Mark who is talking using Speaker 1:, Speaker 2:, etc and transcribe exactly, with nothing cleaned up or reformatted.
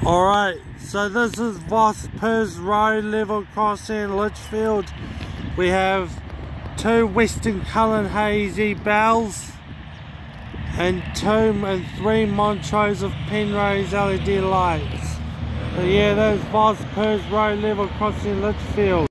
Speaker 1: Alright, so this is Vospers road level crossing in Lichfield. We have two Western Cullen hazy bells and two and three Montrose of Penrose L E D lights. So yeah, that's Vospers road level crossing in Lichfield.